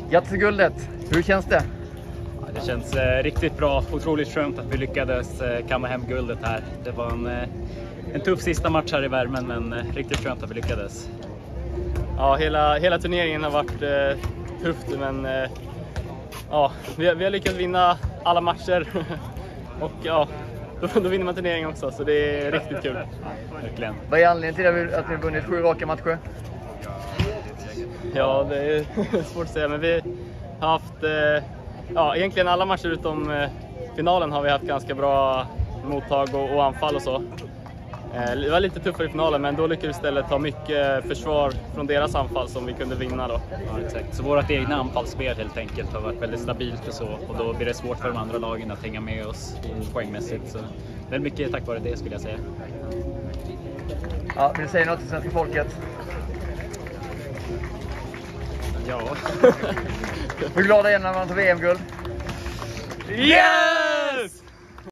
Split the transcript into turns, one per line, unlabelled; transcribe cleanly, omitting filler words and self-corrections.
Grattis till guldet. Hur känns det?
Ja, det känns riktigt bra. Otroligt skönt att vi lyckades kamma hem guldet här. Det var en tuff sista match här i värmen, men riktigt skönt att vi lyckades.
Ja, hela turneringen har varit tufft, men ja, vi har lyckats vinna alla matcher. Och ja, då vinner man turneringen också, så det är riktigt kul.
Verkligen.
Vad är anledningen till att ni har vunnit 7 raka matcher?
Ja, det är svårt att säga, men vi har haft egentligen alla matcher utom finalen har vi haft ganska bra mottag och anfall och så. Det var lite tuffare i finalen, men då lyckades vi istället ta mycket försvar från deras anfall som vi kunde vinna då.
Ja, exakt. Så vårt egna anfallsspel helt enkelt har varit väldigt stabilt och så, och då blir det svårt för de andra lagen att hänga med oss poängmässigt. Så det är mycket tack vare det, skulle jag säga.
Ja, vill du säga något till svenska folket?
Ja.
Hur glada är ni när man tar VM-guld?
Yeah!